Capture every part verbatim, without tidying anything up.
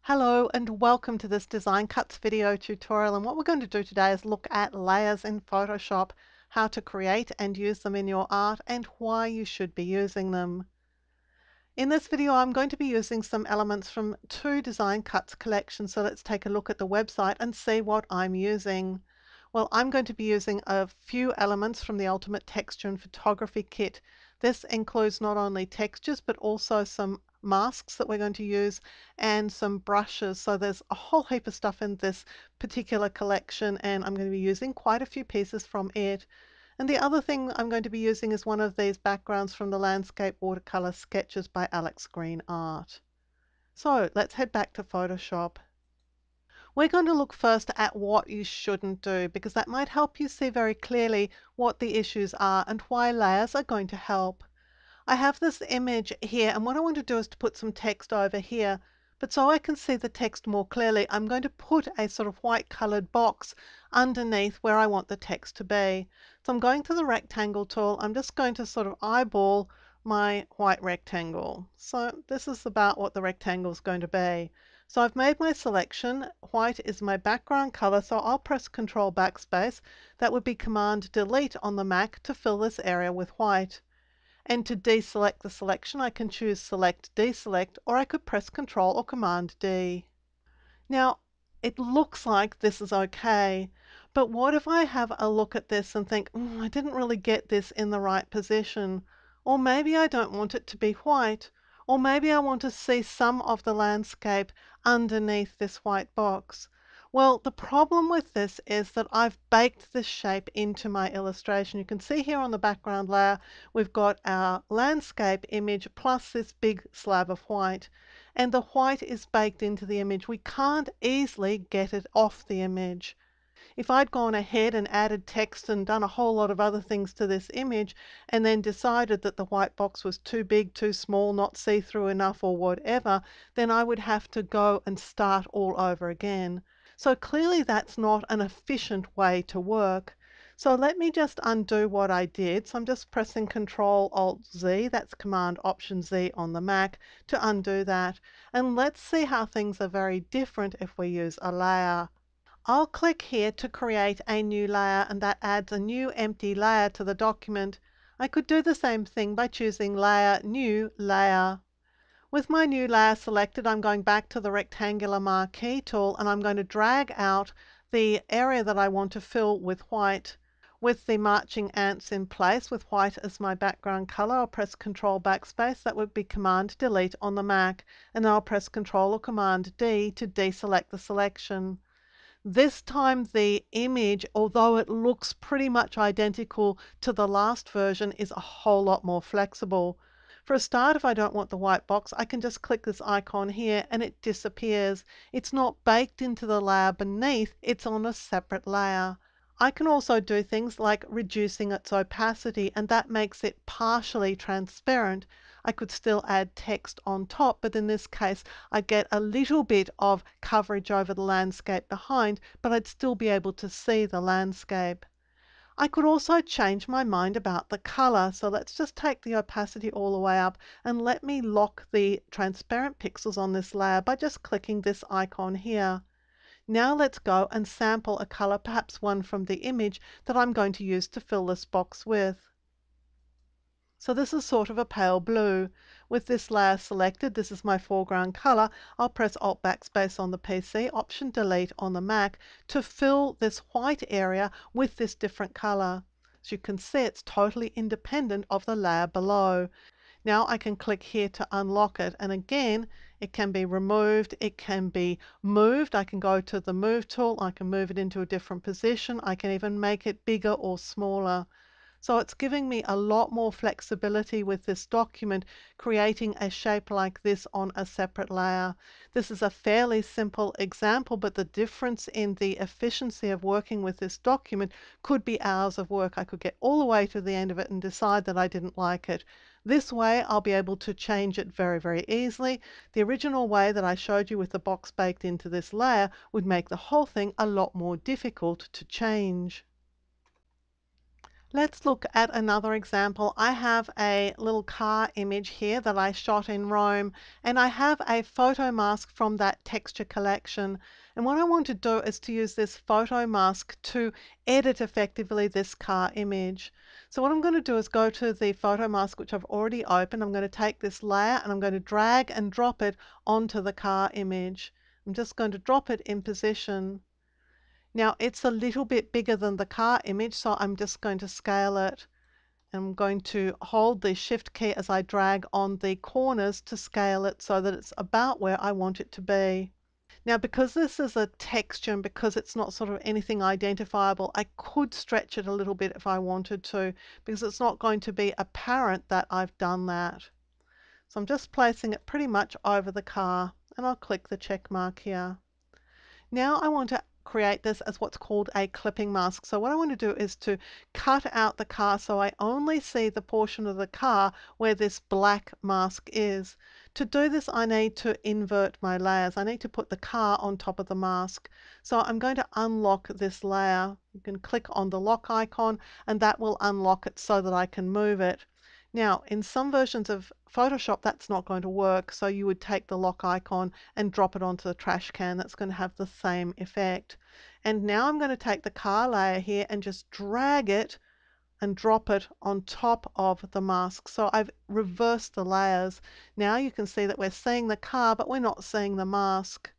Hello and welcome to this Design Cuts video tutorial, and what we're going to do today is look at layers in Photoshop, how to create and use them in your art and why you should be using them. In this video I'm going to be using some elements from two Design Cuts collections, so let's take a look at the website and see what I'm using. Well, I'm going to be using a few elements from the Ultimate Texture and Photography Kit. This includes not only textures but also some masks that we're going to use and some brushes. So there's a whole heap of stuff in this particular collection, and I'm going to be using quite a few pieces from it. And the other thing I'm going to be using is one of these backgrounds from the Landscape Watercolor Sketches by Alex Green Art. So let's head back to Photoshop. We're going to look first at what you shouldn't do, because that might help you see very clearly what the issues are and why layers are going to help. I have this image here, and what I want to do is to put some text over here, but so I can see the text more clearly, I'm going to put a sort of white colored box underneath where I want the text to be. So I'm going to the rectangle tool. I'm just going to sort of eyeball my white rectangle. So this is about what the rectangle is going to be. So I've made my selection. White is my background color, so I'll press Control Backspace. That would be Command Delete on the Mac to fill this area with white. And to deselect the selection, I can choose Select Deselect, or I could press Control or Command D. Now, it looks like this is okay, but what if I have a look at this and think, mm, I didn't really get this in the right position, or maybe I don't want it to be white, or maybe I want to see some of the landscape underneath this white box. Well, the problem with this is that I've baked this shape into my illustration. You can see here on the background layer, we've got our landscape image plus this big slab of white. And the white is baked into the image. We can't easily get it off the image. If I'd gone ahead and added text and done a whole lot of other things to this image and then decided that the white box was too big, too small, not see-through enough or whatever, then I would have to go and start all over again. So clearly that's not an efficient way to work. So let me just undo what I did. So I'm just pressing Control Alt Z, that's Command Option Z on the Mac, to undo that. And let's see how things are very different if we use a layer. I'll click here to create a new layer, and that adds a new empty layer to the document. I could do the same thing by choosing Layer, New Layer. With my new layer selected, I'm going back to the rectangular marquee tool, and I'm going to drag out the area that I want to fill with white. With the marching ants in place, with white as my background color, I'll press Control Backspace. That would be Command Delete on the Mac, and then I'll press Control or Command D to deselect the selection. This time the image, although it looks pretty much identical to the last version, is a whole lot more flexible. For a start, if I don't want the white box, I can just click this icon here and it disappears. It's not baked into the layer beneath, it's on a separate layer. I can also do things like reducing its opacity, and that makes it partially transparent. I could still add text on top, but in this case I'd get a little bit of coverage over the landscape behind, but I'd still be able to see the landscape. I could also change my mind about the color, so let's just take the opacity all the way up and let me lock the transparent pixels on this layer by just clicking this icon here. Now let's go and sample a color, perhaps one from the image that I'm going to use to fill this box with. So this is sort of a pale blue. With this layer selected, this is my foreground color. I'll press Alt Backspace on the P C, Option Delete on the Mac to fill this white area with this different color. As you can see, it's totally independent of the layer below. Now I can click here to unlock it, and again it can be removed, it can be moved. I can go to the Move tool, I can move it into a different position, I can even make it bigger or smaller. So it's giving me a lot more flexibility with this document, creating a shape like this on a separate layer. This is a fairly simple example, but the difference in the efficiency of working with this document could be hours of work. I could get all the way to the end of it and decide that I didn't like it. This way I'll be able to change it very, very easily. The original way that I showed you with the box baked into this layer would make the whole thing a lot more difficult to change. Let's look at another example. I have a little car image here that I shot in Rome, and I have a photo mask from that texture collection. And what I want to do is to use this photo mask to edit effectively this car image. So what I'm going to do is go to the photo mask, which I've already opened. I'm going to take this layer and I'm going to drag and drop it onto the car image. I'm just going to drop it in position. Now it's a little bit bigger than the car image, so I'm just going to scale it. I'm going to hold the shift key as I drag on the corners to scale it so that it's about where I want it to be. Now because this is a texture and because it's not sort of anything identifiable, I could stretch it a little bit if I wanted to, because it's not going to be apparent that I've done that. So I'm just placing it pretty much over the car, and I'll click the check mark here. Now I want to create this as what's called a clipping mask. So what I want to do is to cut out the car so I only see the portion of the car where this black mask is. To do this, I need to invert my layers. I need to put the car on top of the mask. So I'm going to unlock this layer. You can click on the lock icon and that will unlock it so that I can move it. Now, in some versions of Photoshop, that's not going to work, so you would take the lock icon and drop it onto the trash can. That's going to have the same effect. And now I'm going to take the car layer here and just drag it and drop it on top of the mask. So I've reversed the layers. Now you can see that we're seeing the car, but we're not seeing the mask.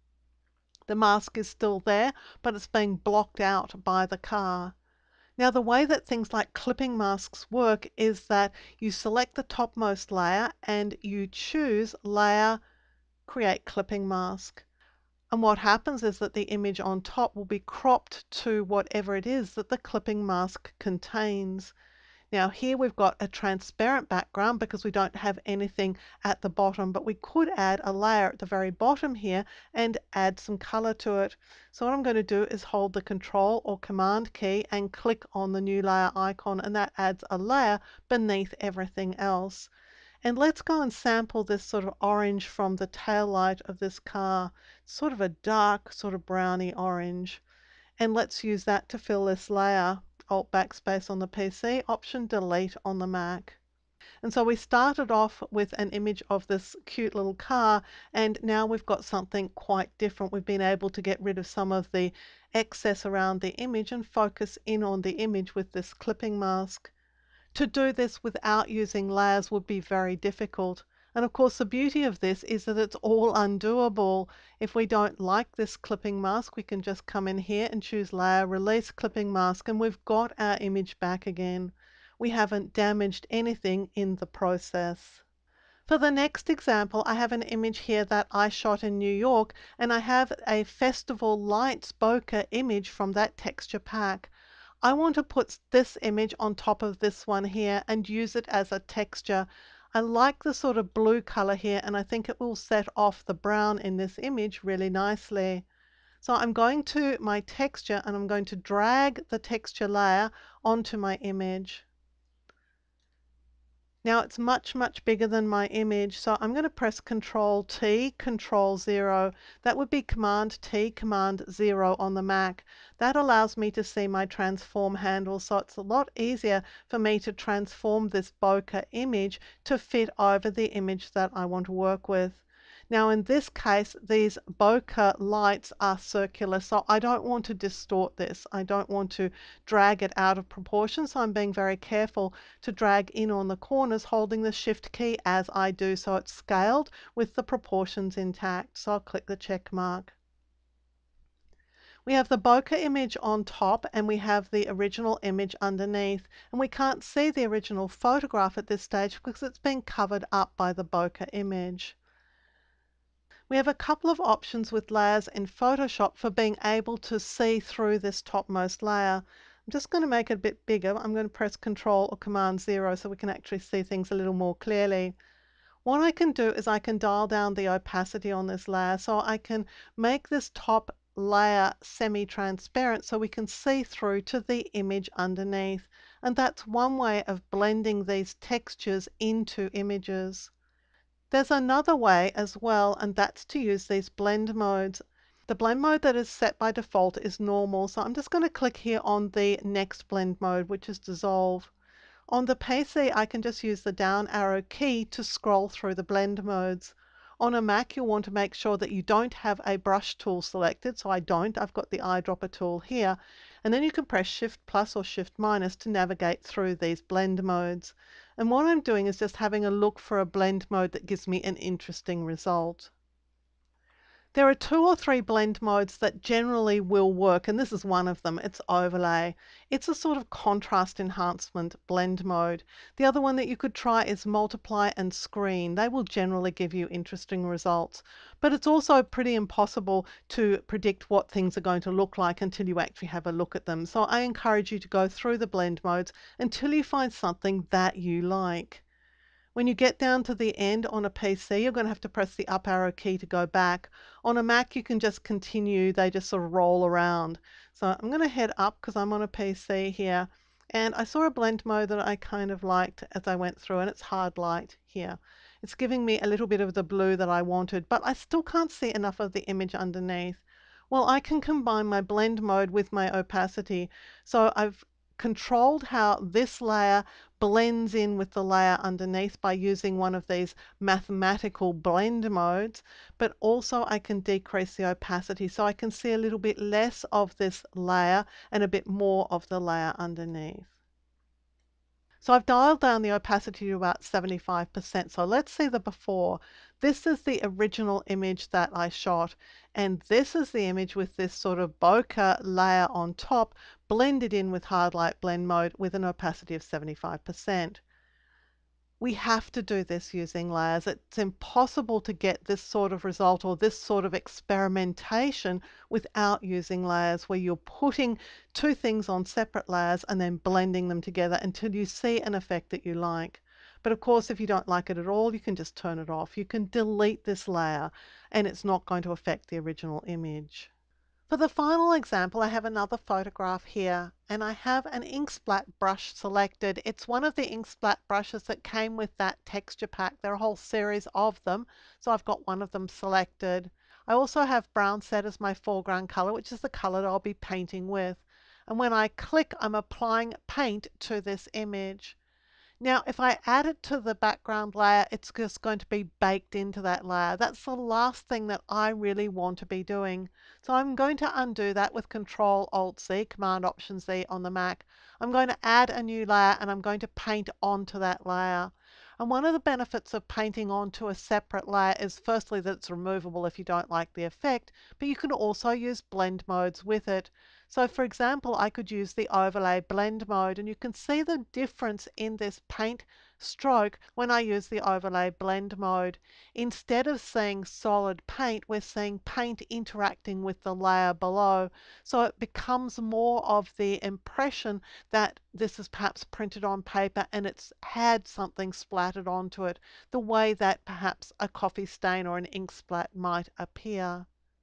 The mask is still there, but it's being blocked out by the car. Now the way that things like clipping masks work is that you select the topmost layer and you choose Layer, Create Clipping Mask. And what happens is that the image on top will be cropped to whatever it is that the clipping mask contains. Now here we've got a transparent background because we don't have anything at the bottom, but we could add a layer at the very bottom here and add some color to it. So what I'm going to do is hold the Control or Command key and click on the new layer icon, and that adds a layer beneath everything else. And let's go and sample this sort of orange from the tail light of this car. It's sort of a dark sort of browny orange. And let's use that to fill this layer. Alt backspace on the P C, Option Delete on the Mac. And so we started off with an image of this cute little car, and now we've got something quite different. We've been able to get rid of some of the excess around the image and focus in on the image with this clipping mask. To do this without using layers would be very difficult. And of course the beauty of this is that it's all undoable. If we don't like this clipping mask, we can just come in here and choose Layer, Release Clipping Mask, and we've got our image back again. We haven't damaged anything in the process. For the next example, I have an image here that I shot in New York, and I have a Festival Lights bokeh image from that texture pack. I want to put this image on top of this one here and use it as a texture. I like the sort of blue color here, and I think it will set off the brown in this image really nicely. So I'm going to my texture and I'm going to drag the texture layer onto my image. Now it's much, much bigger than my image, so I'm going to press Control T, Control zero. That would be Command T, Command zero on the Mac. That allows me to see my transform handle, so it's a lot easier for me to transform this bokeh image to fit over the image that I want to work with. Now in this case, these bokeh lights are circular, so I don't want to distort this. I don't want to drag it out of proportion, so I'm being very careful to drag in on the corners, holding the Shift key as I do, so it's scaled with the proportions intact. So I'll click the check mark. We have the bokeh image on top and we have the original image underneath, and we can't see the original photograph at this stage because it's been covered up by the bokeh image. We have a couple of options with layers in Photoshop for being able to see through this topmost layer. I'm just going to make it a bit bigger. I'm going to press Control or Command zero so we can actually see things a little more clearly. What I can do is I can dial down the opacity on this layer, so I can make this top layer semi-transparent so we can see through to the image underneath. And that's one way of blending these textures into images. There's another way as well, and that's to use these blend modes. The blend mode that is set by default is normal, so I'm just going to click here on the next blend mode, which is dissolve. On the P C, I can just use the down arrow key to scroll through the blend modes. On a Mac, you'll want to make sure that you don't have a brush tool selected, so I don't. I've got the eyedropper tool here. And then you can press Shift plus or Shift minus to navigate through these blend modes. And what I'm doing is just having a look for a blend mode that gives me an interesting result. There are two or three blend modes that generally will work, and this is one of them. It's overlay. It's a sort of contrast enhancement blend mode. The other one that you could try is multiply and screen. They will generally give you interesting results, but it's also pretty impossible to predict what things are going to look like until you actually have a look at them. So I encourage you to go through the blend modes until you find something that you like. When you get down to the end on a P C, you're going to have to press the up arrow key to go back. On a Mac, you can just continue. They just sort of roll around. So I'm going to head up because I'm on a P C here. And I saw a blend mode that I kind of liked as I went through, and it's hard light here. It's giving me a little bit of the blue that I wanted, but I still can't see enough of the image underneath. Well, I can combine my blend mode with my opacity. So I've controlled how this layer blends in with the layer underneath by using one of these mathematical blend modes, but also I can decrease the opacity so I can see a little bit less of this layer and a bit more of the layer underneath. So I've dialed down the opacity to about seventy-five percent. So let's see the before. This is the original image that I shot, and this is the image with this sort of bokeh layer on top, blended in with hard light blend mode with an opacity of seventy-five percent. We have to do this using layers. It's impossible to get this sort of result or this sort of experimentation without using layers, where you're putting two things on separate layers and then blending them together until you see an effect that you like. But of course, if you don't like it at all, you can just turn it off. You can delete this layer and it's not going to affect the original image. For the final example, I have another photograph here, and I have an ink splat brush selected. It's one of the ink splat brushes that came with that texture pack. There are a whole series of them, so I've got one of them selected. I also have brown set as my foreground color, which is the color that I'll be painting with. And when I click, I'm applying paint to this image. Now, if I add it to the background layer, it's just going to be baked into that layer. That's the last thing that I really want to be doing. So I'm going to undo that with Control Alt Z, Command Option Z on the Mac. I'm going to add a new layer and I'm going to paint onto that layer. And one of the benefits of painting onto a separate layer is firstly that it's removable if you don't like the effect, but you can also use blend modes with it. So for example, I could use the overlay blend mode, and you can see the difference in this paint stroke when I use the overlay blend mode. Instead of seeing solid paint, we're seeing paint interacting with the layer below. So it becomes more of the impression that this is perhaps printed on paper and it's had something splattered onto it, the way that perhaps a coffee stain or an ink splat might appear.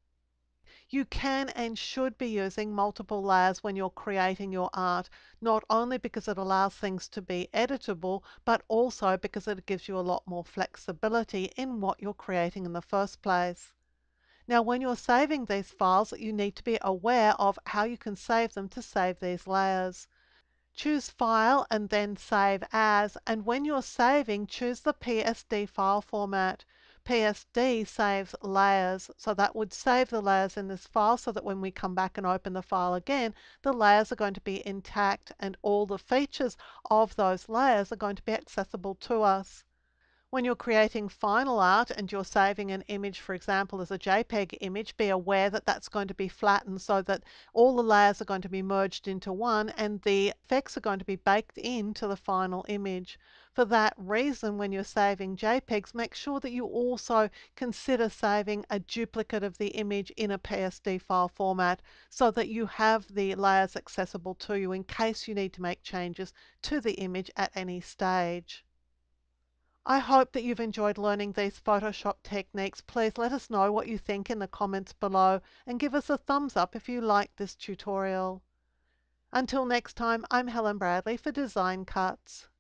You can and should be using multiple layers when you're creating your art, not only because it allows things to be editable, but also because it gives you a lot more flexibility in what you're creating in the first place. Now, when you're saving these files, you need to be aware of how you can save them to save these layers. Choose File and then Save As, and when you're saving, choose the P S D file format. P S D saves layers, so that would save the layers in this file so that when we come back and open the file again, the layers are going to be intact and all the features of those layers are going to be accessible to us. When you're creating final art and you're saving an image, for example, as a JPEG image, be aware that that's going to be flattened so that all the layers are going to be merged into one and the effects are going to be baked into the final image. For that reason, when you're saving JPEGs, make sure that you also consider saving a duplicate of the image in a P S D file format so that you have the layers accessible to you in case you need to make changes to the image at any stage. I hope that you've enjoyed learning these Photoshop techniques. Please let us know what you think in the comments below and give us a thumbs up if you like this tutorial. Until next time, I'm Helen Bradley for Design Cuts.